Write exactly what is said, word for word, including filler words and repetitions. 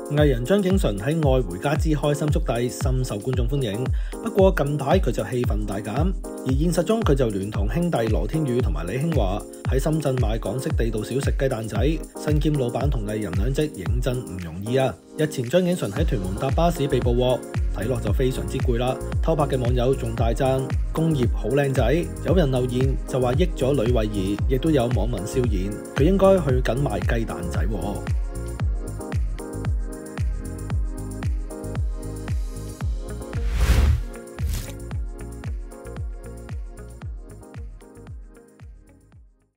藝人張景淳喺《愛回家之開心速遞》深受觀眾歡迎，不過近排佢就戲份大減，而現實中佢就聯同兄弟羅天宇同埋李興華喺深圳賣港式地道小食雞蛋仔，身兼老闆同藝人兩職，認真唔容易啊！日前張景淳喺屯門搭巴士被捕獲，睇落就非常之攰啦。偷拍嘅網友仲大讚工業好靚仔，有人留言就話益咗呂慧儀，亦都有網民笑言佢應該去緊賣雞蛋仔喎。